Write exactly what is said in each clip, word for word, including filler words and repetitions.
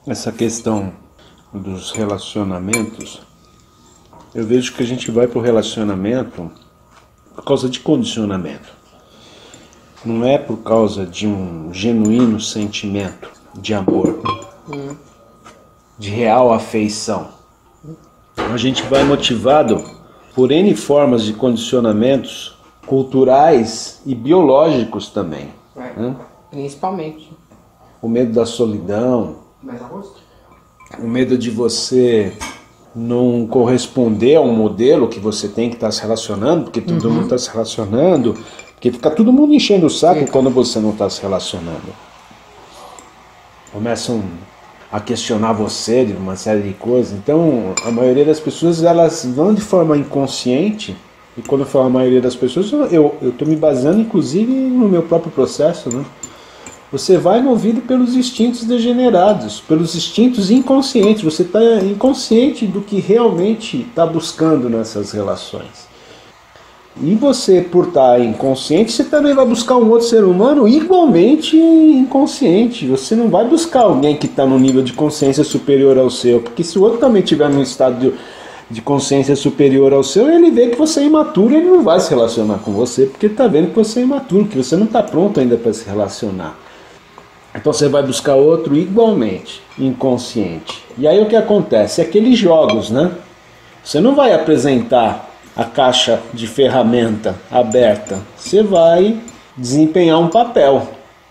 essa questão dos relacionamentos, eu vejo que a gente vai para o relacionamento por causa de condicionamento. Não é por causa de um genuíno sentimento de amor, hum. de real afeição. A gente vai motivado por N formas de condicionamentos culturais e biológicos também. É, né? Principalmente. O medo da solidão, o medo de você não corresponder a um modelo que você tem que estar se relacionando, porque todo uhum. mundo está se relacionando, porque fica todo mundo enchendo o saco Sim. quando você não está se relacionando. Começam a questionar você de uma série de coisas. Então, a maioria das pessoas, elas vão de forma inconsciente, e quando eu falo a maioria das pessoas, eu estou me baseando inclusive no meu próprio processo, né? Você vai movido pelos instintos degenerados, pelos instintos inconscientes. Você está inconsciente do que realmente está buscando nessas relações. E você, por estar inconsciente, você também vai buscar um outro ser humano igualmente inconsciente. Você não vai buscar alguém que está no nível de consciência superior ao seu, porque se o outro também estiver num estado de, de consciência superior ao seu, ele vê que você é imaturo e ele não vai se relacionar com você, porque ele está vendo que você é imaturo, que você não está pronto ainda para se relacionar. Então você vai buscar outro igualmente inconsciente. E aí o que acontece? É aqueles jogos, né? Você não vai apresentar a caixa de ferramenta aberta. Você vai desempenhar um papel.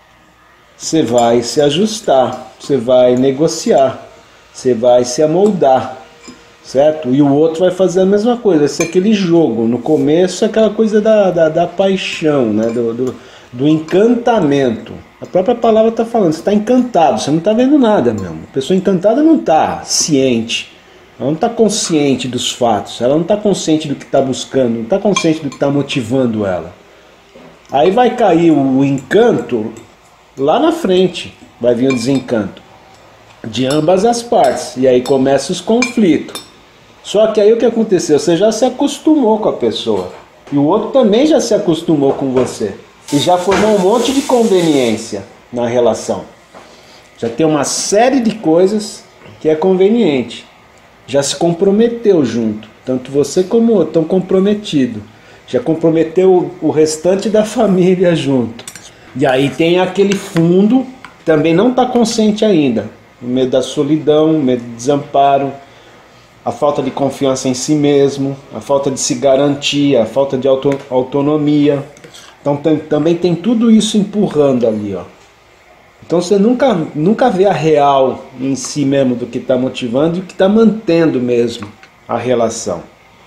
Você vai se ajustar. Você vai negociar. Você vai se amoldar. Certo? E o outro vai fazer a mesma coisa. Esse é aquele jogo. No começo é aquela coisa da, da, da paixão, né? Do, do, do encantamento. A própria palavra está falando, você está encantado, você não está vendo nada mesmo. A pessoa encantada não está ciente, ela não está consciente dos fatos, ela não está consciente do que está buscando, não está consciente do que está motivando ela. Aí vai cair o encanto lá na frente, vai vir o desencanto de ambas as partes, e aí começam os conflitos. Só que aí o que aconteceu? Você já se acostumou com a pessoa, e o outro também já se acostumou com você. E já formou um monte de conveniência na relação. Já tem uma série de coisas que é conveniente. Já se comprometeu junto. Tanto você como o outro estão comprometidos. Já comprometeu o restante da família junto. E aí tem aquele fundo que também não está consciente ainda. O medo da solidão, o medo do desamparo, a falta de confiança em si mesmo, a falta de se garantir, a falta de auto- autonomia. Então tem, também tem tudo isso empurrando ali, ó. Então você nunca, nunca vê a real em si mesmo do que está motivando e o que está mantendo mesmo a relação.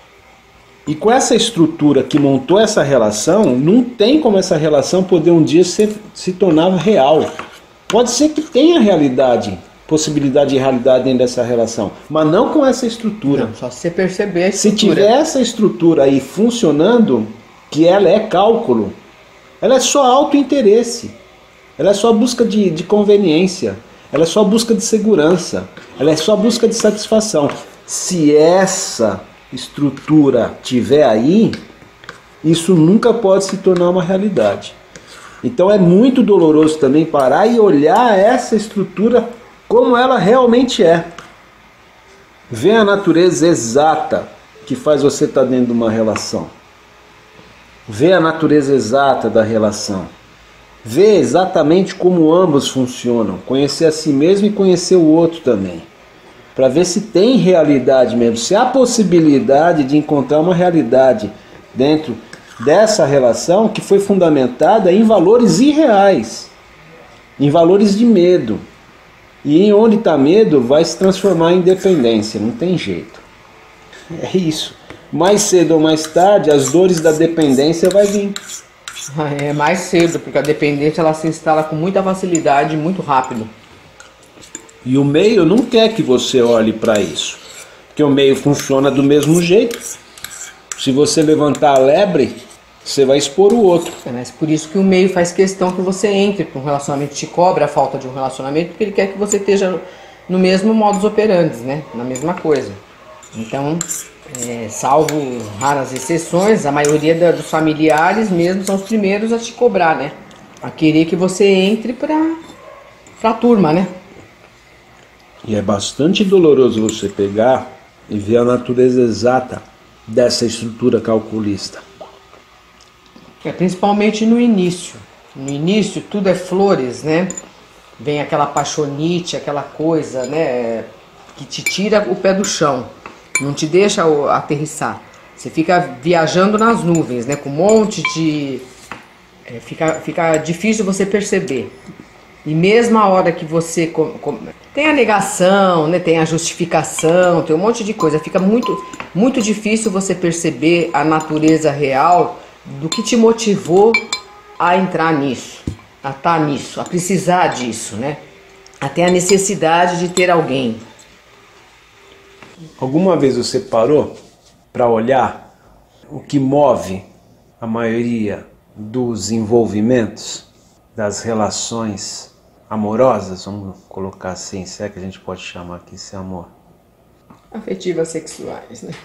E com essa estrutura que montou essa relação, não tem como essa relação poder um dia ser, se tornar real. Pode ser que tenha realidade, possibilidade de realidade dentro dessa relação, mas não com essa estrutura. Não, só se você perceber a estrutura. Se tiver essa estrutura aí funcionando, que ela é cálculo, ela é só autointeresse, ela é só busca de, de conveniência, ela é só busca de segurança, ela é só busca de satisfação. Se essa estrutura tiver aí, isso nunca pode se tornar uma realidade. Então é muito doloroso também parar e olhar essa estrutura como ela realmente é. Ver a natureza exata que faz você estar dentro de uma relação. Ver a natureza exata da relação. Ver exatamente como ambos funcionam. Conhecer a si mesmo e conhecer o outro também. Para ver se tem realidade mesmo. Se há possibilidade de encontrar uma realidade dentro dessa relação que foi fundamentada em valores irreais. Em valores de medo. E em onde está medo vai se transformar em dependência. Não tem jeito. É isso. Mais cedo ou mais tarde, as dores da dependência vai vir. É mais cedo, porque a dependência ela se instala com muita facilidade, muito rápido. E o meio não quer que você olhe para isso. Porque o meio funciona do mesmo jeito. Se você levantar a lebre, você vai expor o outro. É, mas por isso que o meio faz questão que você entre para um relacionamento, te cobra a falta de um relacionamento, porque ele quer que você esteja no mesmo modus operandi, né? Na mesma coisa. Então... É, salvo raras exceções, a maioria da, dos familiares mesmo são os primeiros a te cobrar, né? A querer que você entre pra, pra turma, né? E é bastante doloroso você pegar e ver a natureza exata dessa estrutura calculista. É, principalmente no início. No início tudo é flores, né? Vem aquela paixonite, aquela coisa, né? Que te tira o pé do chão, não te deixa aterrissar. Você fica viajando nas nuvens, né? Com um monte de... É, fica, fica difícil você perceber. E mesmo a hora que você... Com, com, tem a negação, né? Tem a justificação, tem um monte de coisa. Fica muito, muito difícil você perceber a natureza real do que te motivou a entrar nisso, a estar nisso, a precisar disso, né? Até a necessidade de ter alguém. Alguma vez você parou para olhar o que move a maioria dos envolvimentos, das relações amorosas, vamos colocar assim, se é que a gente pode chamar aqui esse amor? Afetivas sexuais, né?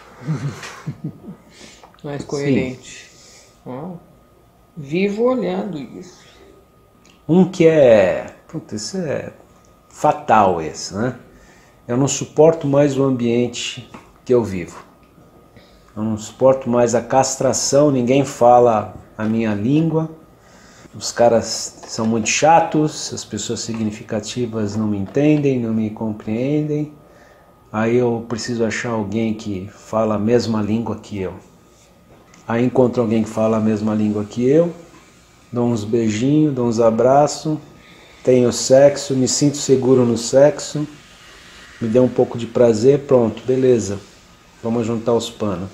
Mais coerente. Oh, vivo olhando isso. Um que é... Puta, isso é fatal esse, né? Eu não suporto mais o ambiente que eu vivo. Eu não suporto mais a castração, ninguém fala a minha língua. Os caras são muito chatos, as pessoas significativas não me entendem, não me compreendem. Aí eu preciso achar alguém que fala a mesma língua que eu. Aí encontro alguém que fala a mesma língua que eu, dou uns beijinhos, dou uns abraços, tenho sexo, me sinto seguro no sexo, me deu um pouco de prazer, pronto, beleza, vamos juntar os panos.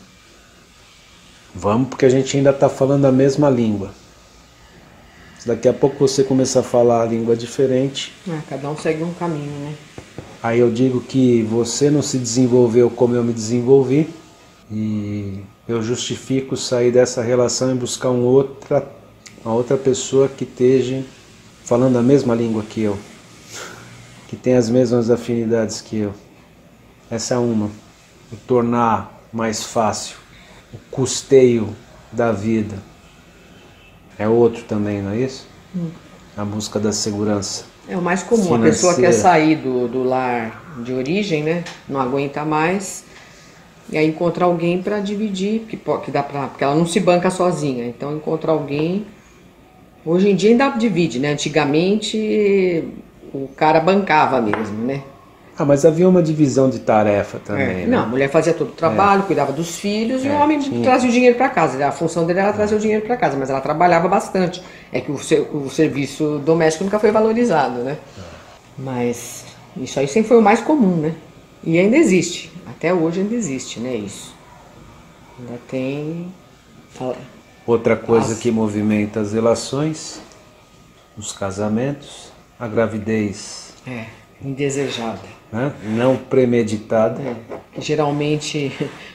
Vamos, porque a gente ainda está falando a mesma língua. Se daqui a pouco você começar a falar a língua diferente... É, cada um segue um caminho, né? Aí eu digo que você não se desenvolveu como eu me desenvolvi, e eu justifico sair dessa relação e buscar um outra, uma outra pessoa que esteja falando a mesma língua que eu, que tem as mesmas afinidades que eu. Essa é uma. O tornar mais fácil o custeio da vida é outro também, não é isso? Hum. A busca da segurança. É o mais comum. financeira. A pessoa quer sair do, do lar de origem, né? Não aguenta mais. E aí encontra alguém para dividir, que, que dá pra, porque ela não se banca sozinha. Então encontra alguém. Hoje em dia ainda divide, né? Antigamente o cara bancava mesmo, né? Ah, mas havia uma divisão de tarefa também. É. Né? Não, a mulher fazia todo o trabalho, é. cuidava dos filhos, é, e o homem tinha. trazia o dinheiro para casa. A função dele era trazer o dinheiro para casa, mas ela trabalhava bastante. É que o, o serviço doméstico nunca foi valorizado, né? É. Mas isso aí sempre foi o mais comum, né? E ainda existe. Até hoje ainda existe, né? Isso. Ainda tem... Outra coisa as... que movimenta as relações, os casamentos, a gravidez. É, indesejada. Né? Não premeditada. É, geralmente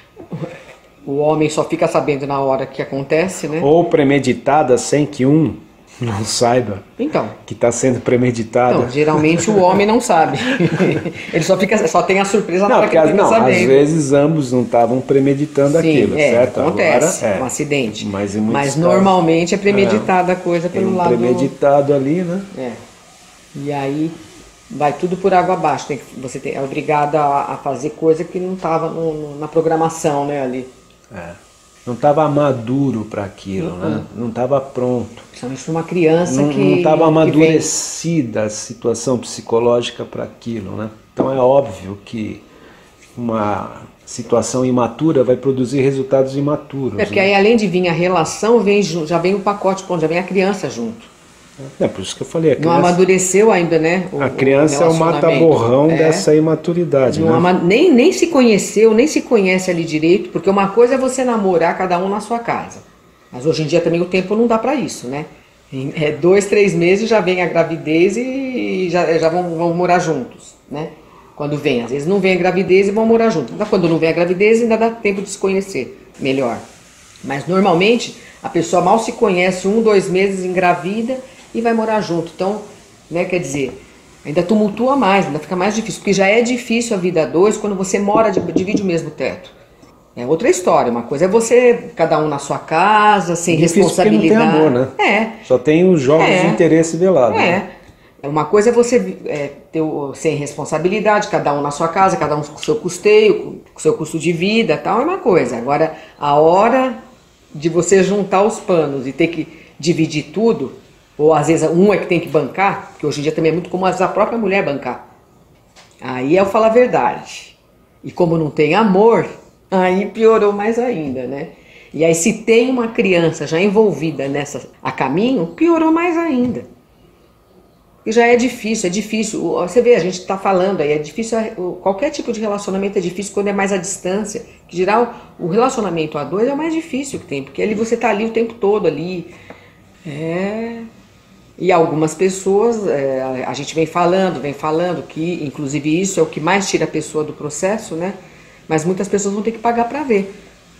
o homem só fica sabendo na hora que acontece, né? Ou premeditada sem que um não saiba então, que está sendo premeditada. Então, geralmente o homem não sabe. Ele só, fica, só tem a surpresa na não, hora que ele fica não, sabendo. Às vezes ambos não estavam premeditando Sim, aquilo, é, certo? Acontece, Agora, é. um acidente. Mas, Mas normalmente é premeditada é, a coisa pelo um lado... premeditado ali, né? É. E aí vai tudo por água abaixo. Tem que, você tem, é obrigado a, a fazer coisa que não estava na programação, né, ali. É. Não estava maduro para aquilo, uhum. né? Não estava pronto. Principalmente para uma criança não, que não estava amadurecida a situação psicológica para aquilo, né? Então é óbvio que uma situação imatura vai produzir resultados imaturos. É porque né? aí além de vir a relação, vem, já vem o pacote pronto, já vem a criança junto. É por isso que eu falei. A criança, não amadureceu ainda, né? O, a criança é o mata-borrão é, dessa imaturidade. Não né? ama, nem, nem se conheceu, nem se conhece ali direito, porque uma coisa é você namorar cada um na sua casa. Mas hoje em dia também o tempo não dá para isso, né? Em é, dois, três meses já vem a gravidez e já, já vão, vão morar juntos, né? Quando vem, às vezes não vem a gravidez e vão morar juntos. Então, quando não vem a gravidez ainda dá tempo de se conhecer melhor. Mas normalmente a pessoa mal se conhece, um, dois meses engravida e vai morar junto. Então, né, quer dizer, ainda tumultua mais, ainda fica mais difícil, porque já é difícil a vida a dois quando você mora, divide o mesmo teto. É outra história, uma coisa é você, cada um na sua casa, sem difícil responsabilidade. Não tem amor, né? É. Só tem os jogos é. de interesse velado. É. Né? Uma coisa é você é, ter o, sem responsabilidade, cada um na sua casa, cada um com o seu custeio, com o seu custo de vida, tal, é uma coisa. Agora, a hora de você juntar os panos e ter que dividir tudo, ou às vezes um é que tem que bancar, porque hoje em dia também é muito comum às vezes, a própria mulher bancar. Aí eu falo a verdade. E como não tem amor, aí piorou mais ainda, né? E aí se tem uma criança já envolvida nessa a caminho, piorou mais ainda. E já é difícil, é difícil. Você vê, a gente está falando aí, é difícil, qualquer tipo de relacionamento é difícil quando é mais à distância. Que geral, o relacionamento a dois é o mais difícil que tem, porque ali você está ali o tempo todo ali. É... E algumas pessoas, é, a gente vem falando, vem falando que, inclusive isso é o que mais tira a pessoa do processo, né? Mas muitas pessoas vão ter que pagar para ver.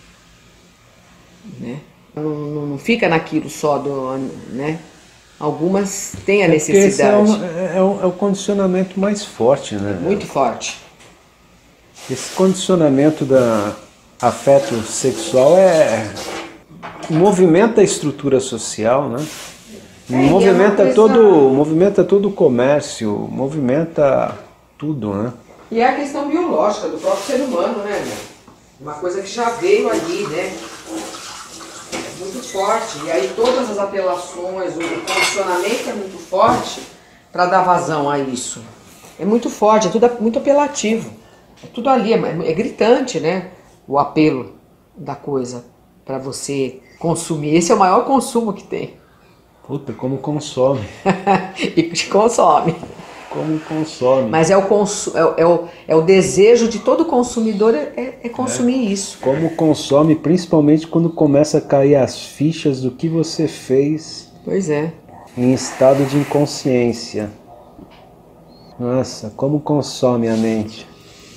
Né? Não, não, não fica naquilo só do, né? Algumas têm a necessidade. Esse é, um, é, um, é o condicionamento mais forte, né? Muito forte. Esse condicionamento da afeto sexual é movimenta a estrutura social, né? É, movimenta é coisa... todo, movimenta todo o comércio, movimenta tudo, né? E é a questão biológica do próprio ser humano, né? Uma coisa que já veio ali, né? Muito forte, e aí todas as apelações, o condicionamento é muito forte para dar vazão a isso. É muito forte, é tudo muito apelativo. É tudo ali, é, é gritante, né? O apelo da coisa para você consumir. Esse é o maior consumo que tem. Puta, como consome. E te consome. Como consome. Mas é o, consu é, o, é, o, é o desejo de todo consumidor é, é consumir é. isso. Como consome, principalmente quando começa a cair as fichas do que você fez. Pois é. Em estado de inconsciência. Nossa, como consome a mente.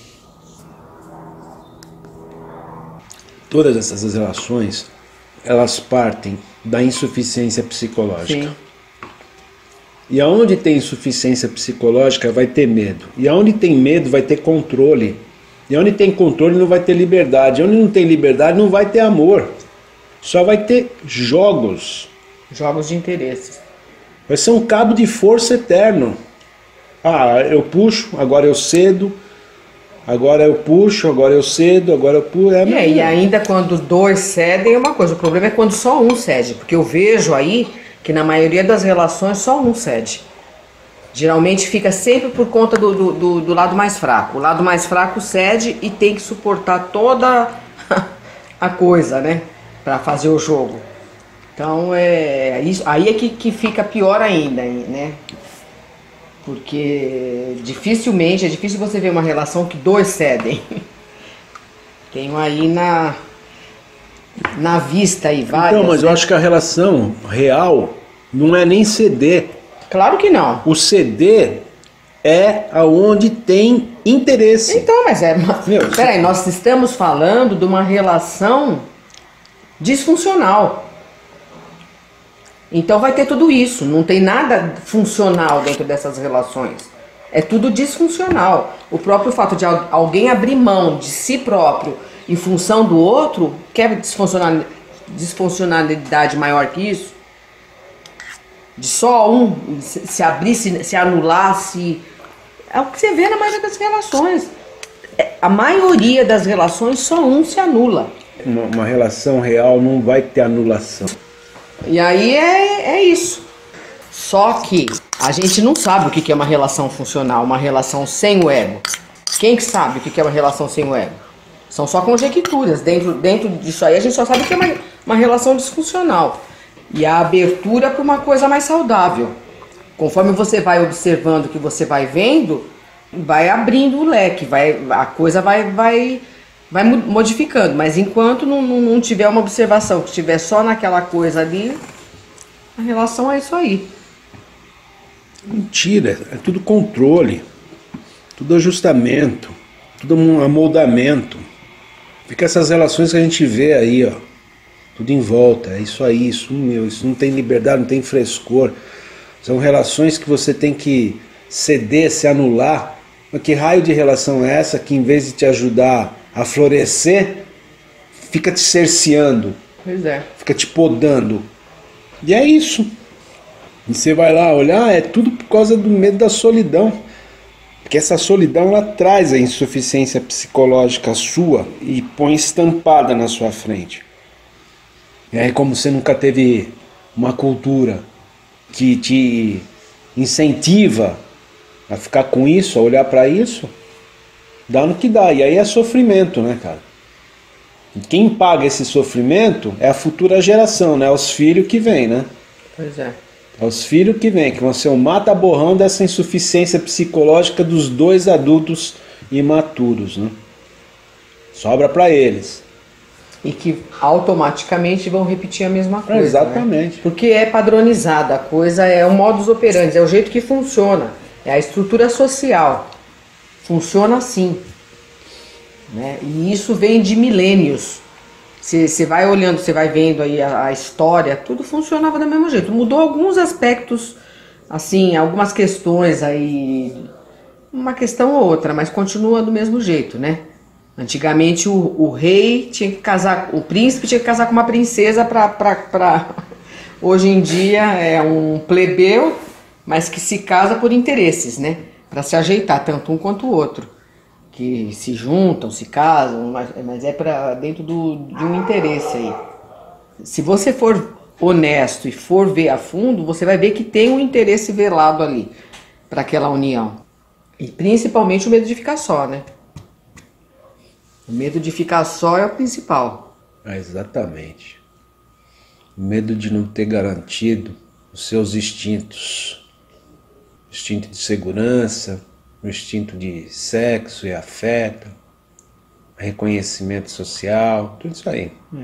Todas essas relações, elas partem da insuficiência psicológica. Sim. E aonde tem insuficiência psicológica vai ter medo. E aonde tem medo vai ter controle. E onde tem controle não vai ter liberdade. E onde não tem liberdade não vai ter amor. Só vai ter jogos. Jogos de interesses. Vai ser um cabo de força eterno. Ah, eu puxo, agora eu cedo. Agora eu puxo, agora eu cedo, agora eu puxo. É, é e ainda quando dois cedem é uma coisa. O problema é quando só um cede. Porque eu vejo aí que na maioria das relações só um cede. Geralmente fica sempre por conta do, do, do, do lado mais fraco. O lado mais fraco cede e tem que suportar toda a coisa, né? Para fazer o jogo. Então é isso, aí é que, que fica pior ainda, né? Porque dificilmente, é difícil você ver uma relação que dois cedem. Tenho aí na... na vista aí várias. Então, mas né? eu acho que a relação real não é nem ceder. Claro que não. O ceder é aonde tem interesse. Então, mas é... Meu, peraí, nós estamos falando de uma relação disfuncional. Então vai ter tudo isso. Não tem nada funcional dentro dessas relações. É tudo disfuncional. O próprio fato de alguém abrir mão de si próprio em função do outro, quer disfuncionalidade, disfuncionalidade maior que isso? De só um se abrir, se, se anular, se... É o que você vê na maioria das relações. A maioria das relações, só um se anula. Uma, uma relação real não vai ter anulação. E aí é, é isso. Só que a gente não sabe o que é uma relação funcional, uma relação sem o ego. Quem que sabe o que é uma relação sem o ego? São só conjecturas. Dentro, dentro disso aí a gente só sabe que é uma, uma relação disfuncional. E a abertura para uma coisa mais saudável. Conforme você vai observando, que você vai vendo, vai abrindo o leque, vai, a coisa vai, vai, vai modificando. Mas enquanto não, não, não tiver uma observação, que estiver só naquela coisa ali, a relação é isso aí. Mentira, é tudo controle, tudo ajustamento, tudo amoldamento. Fica essas relações que a gente vê aí, ó, tudo em volta, é isso aí, isso, meu, isso não tem liberdade, não tem frescor. São relações que você tem que ceder, se anular. Mas que raio de relação é essa que, em vez de te ajudar a florescer, fica te cerceando? Pois é. Fica te podando. E é isso. E você vai lá olhar, é tudo por causa do medo da solidão. Porque essa solidão, ela traz a insuficiência psicológica sua e põe estampada na sua frente. E aí, como você nunca teve uma cultura que te incentiva a ficar com isso, a olhar para isso, dá no que dá. E aí é sofrimento, né, cara? E quem paga esse sofrimento é a futura geração, né? Os filhos que vêm, né? Pois é. É os filhos que vêm, que vão ser o mata-borrão dessa insuficiência psicológica dos dois adultos imaturos, né? Sobra para eles. E que automaticamente vão repetir a mesma coisa. É, exatamente. Né? Porque é padronizada, a coisa é o modus operandi, é o jeito que funciona, é a estrutura social. Funciona assim. Né? E isso vem de milênios. Você vai olhando, você vai vendo aí a, a história, tudo funcionava do mesmo jeito. Mudou alguns aspectos, assim, algumas questões aí, uma questão ou outra, mas continua do mesmo jeito, né? Antigamente o, o rei tinha que casar, o príncipe tinha que casar com uma princesa pra, pra, pra... Hoje em dia é um plebeu, mas que se casa por interesses, né? Pra se ajeitar, tanto um quanto o outro. Que se juntam, se casam, mas, mas é para dentro do, de um interesse aí. Se você for honesto e for ver a fundo, você vai ver que tem um interesse velado ali para aquela união. E principalmente o medo de ficar só, né? O medo de ficar só é o principal. É, exatamente. O medo de não ter garantido os seus instintos. Instinto de segurança, o instinto de sexo e afeto, reconhecimento social, tudo isso aí. É.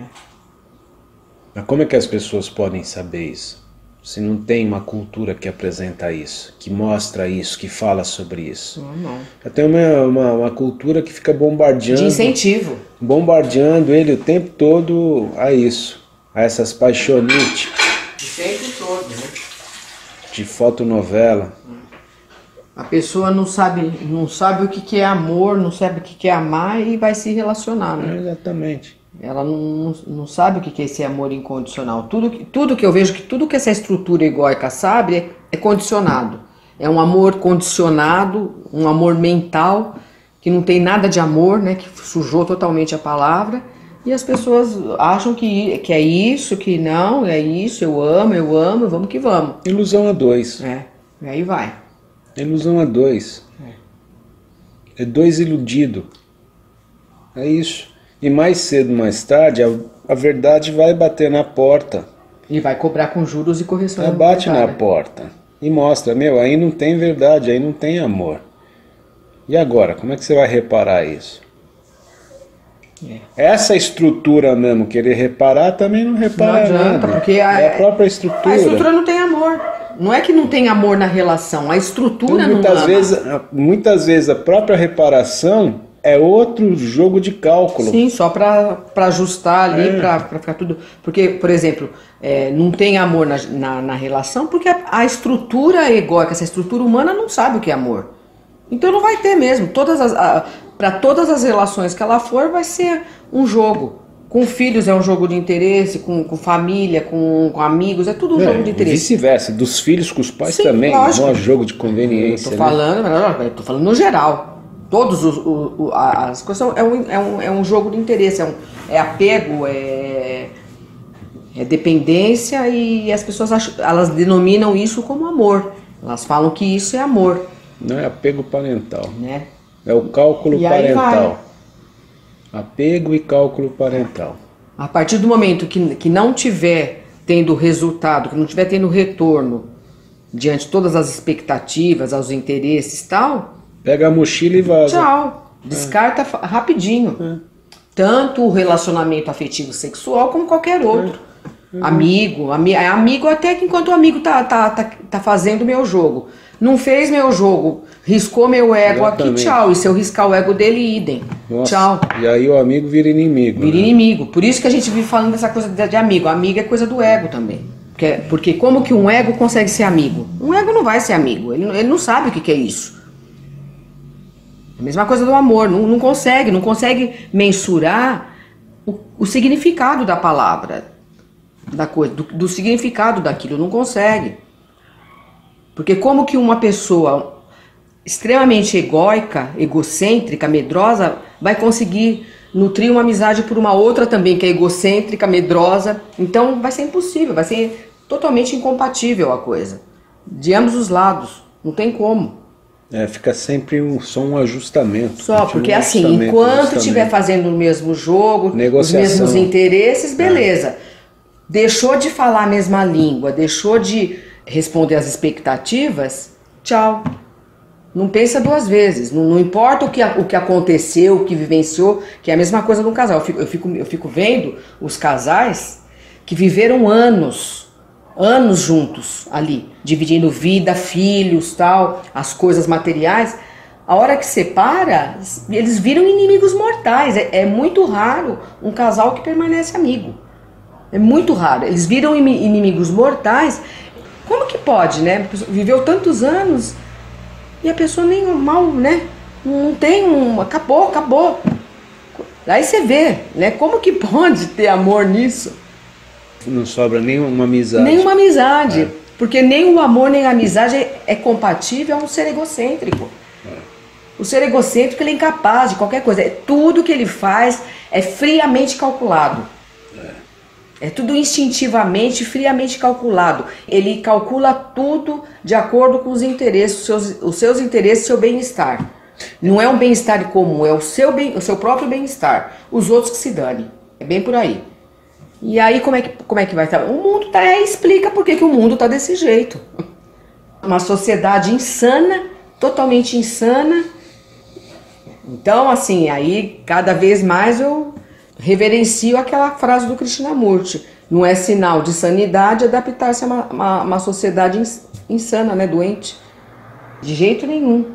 Mas como é que as pessoas podem saber isso? Se não tem uma cultura que apresenta isso, que mostra isso, que fala sobre isso. Não, não. Já tem uma, uma, uma cultura que fica bombardeando... De incentivo. Bombardeando ele o tempo todo a isso, a essas paixonites. O tempo todo, né? De fotonovela. A pessoa não sabe, não sabe o que, que é amor, não sabe o que, que é amar e vai se relacionar, né? É, exatamente. Ela não, não sabe o que, que é esse amor incondicional. Tudo que, tudo que eu vejo, que tudo que essa estrutura egóica sabe é, é condicionado. É um amor condicionado, um amor mental, que não tem nada de amor, né? Que sujou totalmente a palavra. E as pessoas acham que, que é isso, que não, é isso, eu amo, eu amo, vamos que vamos. Ilusão a dois. É, e aí vai. Ilusão a dois. É, é dois iludido. É isso. E mais cedo, mais tarde, a, a verdade vai bater na porta. E vai cobrar com juros e correção. Ela bate na porta e mostra, meu, aí não tem verdade, aí não tem amor. E agora, como é que você vai reparar isso? É. Essa estrutura mesmo, querer reparar, também não repara não adianta, nada. Porque a, é a própria estrutura. A estrutura não tem amor. Não é que não tem amor na relação, a estrutura então, muitas não vezes, ama. Muitas vezes a própria reparação é outro jogo de cálculo. Sim, só para ajustar ali, é. para ficar tudo... Porque, por exemplo, é, não tem amor na, na, na relação porque a, a estrutura egóica, essa estrutura humana não sabe o que é amor. Então não vai ter mesmo. Todas as, para todas as relações que ela for, vai ser um jogo. Com filhos é um jogo de interesse, com, com família, com, com amigos, é tudo um é, jogo de interesse. Vice-versa, dos filhos com os pais Sim, também, lógico. Não é jogo de conveniência. Eu tô falando, né? eu tô falando no geral. Todos os, o, o, as coisas são, é, um, é, um, é um jogo de interesse, é, um, é apego, é, é dependência e as pessoas acham, elas denominam isso como amor. Elas falam que isso é amor. Não é apego parental. Né? É o cálculo e parental. Apego e cálculo parental. A partir do momento que, que não tiver tendo resultado, que não tiver tendo retorno diante de todas as expectativas, aos interesses e tal... Pega a mochila e vaza. Tchau. Descarta é. rapidinho. É. Tanto o relacionamento afetivo sexual como qualquer outro. É. Uhum. Amigo, ami amigo até que enquanto o amigo tá, tá, tá, tá fazendo meu jogo. Não fez meu jogo, riscou meu ego Exatamente. Aqui, tchau. E se eu riscar o ego dele, idem. Nossa, tchau. E aí o amigo vira inimigo. Vira né? inimigo. Por isso que a gente vive falando dessa coisa de, de amigo. Amigo é coisa do ego também. Porque, porque como que um ego consegue ser amigo? Um ego não vai ser amigo. Ele, ele não sabe o que, que é isso. A mesma coisa do amor. Não, não consegue. Não consegue mensurar o, o significado da palavra. Da coisa, do, do significado daquilo. Não consegue. Porque como que uma pessoa extremamente egóica, egocêntrica, medrosa, vai conseguir nutrir uma amizade por uma outra também, que é egocêntrica, medrosa? Então vai ser impossível, vai ser totalmente incompatível a coisa. De ambos os lados, não tem como. É, fica sempre um, só um ajustamento. Só, porque um assim, enquanto estiver fazendo o mesmo jogo, os mesmos interesses, beleza. É. Deixou de falar a mesma língua, deixou de responder às expectativas, tchau. Não pensa duas vezes, não, não importa o que, o que aconteceu, o que vivenciou, que é a mesma coisa de um casal. Eu fico, eu fico, eu fico vendo os casais que viveram anos, anos juntos ali, dividindo vida, filhos, tal, as coisas materiais. A hora que separa, eles viram inimigos mortais. É, é muito raro um casal que permanece amigo. É muito raro. Eles viram inimigos mortais. Como que pode, né? Viveu tantos anos e a pessoa nem mal, né? Não tem um... Acabou, acabou. Aí você vê, né? Como que pode ter amor nisso? Não sobra nenhuma amizade. Nenhuma amizade. É. Porque nem o amor nem a amizade é, é compatível a um ser egocêntrico. É. O ser egocêntrico, ele é incapaz de qualquer coisa. É, tudo que ele faz é friamente calculado. É. É tudo instintivamente, friamente calculado. Ele calcula tudo de acordo com os interesses, os seus, os seus interesses, seu bem-estar. Não é um bem-estar comum, é o seu, bem, o seu próprio bem-estar. Os outros que se danem. É bem por aí. E aí como é que, como é que vai estar? O mundo tá, é, explica por que, que o mundo está desse jeito. Uma sociedade insana, totalmente insana. Então, assim, aí cada vez mais eu reverencio aquela frase do Krishnamurti. Não é sinal de sanidade adaptar-se a uma, uma, uma sociedade insana, né, doente. De jeito nenhum.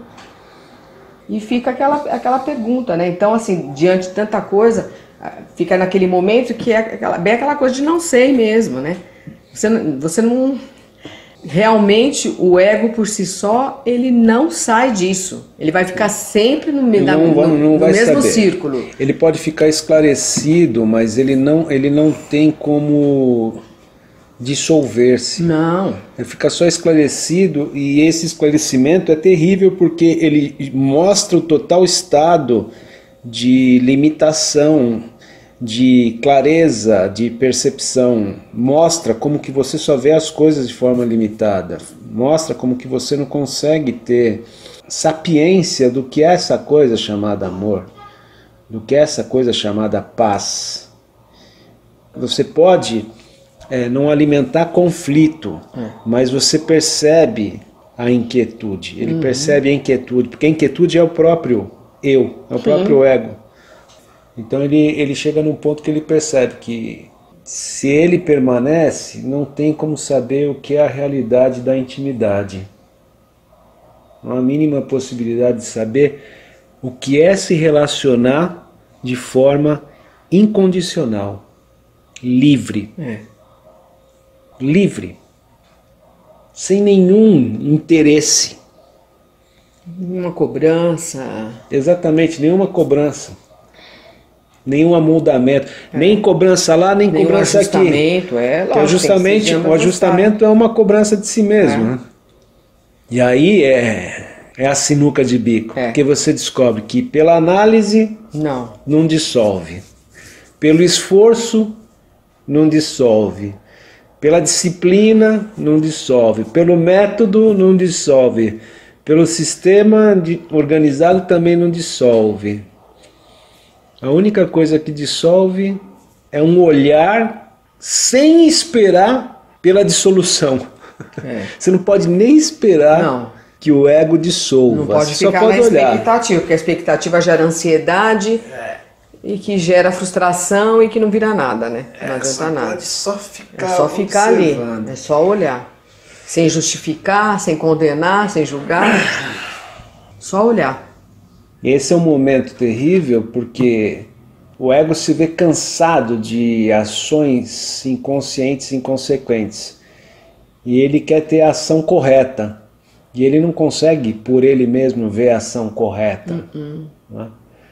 E fica aquela, aquela pergunta, né? Então, assim, diante de tanta coisa... Fica naquele momento que é aquela, bem aquela coisa de não sei mesmo, né? Você, você não... Realmente, o ego por si só, ele não sai disso. Ele vai ficar sempre no, na, não, no, não no vai mesmo saber. círculo. Ele pode ficar esclarecido, mas ele não, ele não tem como dissolver-se. Não. Ele fica só esclarecido, e esse esclarecimento é terrível porque ele mostra o total estado de limitação, de clareza, de percepção. Mostra como que você só vê as coisas de forma limitada. Mostra como que você não consegue ter sapiência do que é essa coisa chamada amor, do que é essa coisa chamada paz. Você pode é, não alimentar conflito, é. mas você percebe a inquietude. Ele uhum. percebe a inquietude, porque a inquietude é o próprio eu, é o Sim. próprio ego. Então ele, ele chega num ponto que ele percebe que se ele permanece, não tem como saber o que é a realidade da intimidade. Não há a mínima possibilidade de saber o que é se relacionar de forma incondicional, livre. É. Livre. Sem nenhum interesse. Nenhuma cobrança. Exatamente, nenhuma cobrança. Nenhum amoldamento. É. Nem cobrança lá, nem Nenhum cobrança aqui. Ajustamento, é. Lógico, ajustamento, o ajustamento é uma cobrança de si mesmo. É. Né? E aí é, é a sinuca de bico. É. Porque você descobre que pela análise não, não dissolve. Pelo esforço não dissolve. Pela disciplina não dissolve. Pelo método não dissolve. Pelo sistema de, organizado também não dissolve. A única coisa que dissolve é um olhar sem esperar pela dissolução. É. Você não pode nem esperar não. que o ego dissolva. Não pode Você ficar só pode na olhar. expectativa, porque a expectativa gera ansiedade é. e que gera frustração e que não vira nada, né? Não é, adianta só nada. Pode só ficar é só ficar observando. ali, é só olhar. Sem justificar, sem condenar, sem julgar. Só olhar. Esse é um momento terrível porque o ego se vê cansado de ações inconscientes e inconsequentes. E ele quer ter a ação correta. E ele não consegue, por ele mesmo, ver a ação correta. Uh-uh. Né?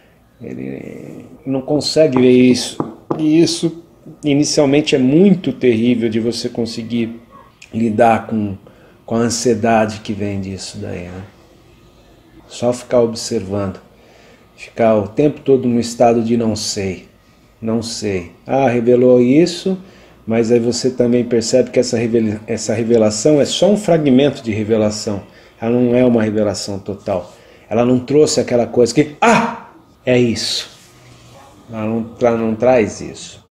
Ele não consegue ver isso. E isso, inicialmente, é muito terrível de você conseguir lidar com, com a ansiedade que vem disso daí, né? Só ficar observando, ficar o tempo todo no estado de não sei, não sei. Ah, revelou isso, mas aí você também percebe que essa revela- essa revelação é só um fragmento de revelação, ela não é uma revelação total. Ela não trouxe aquela coisa que, ah, é isso. Ela não, ela não traz isso.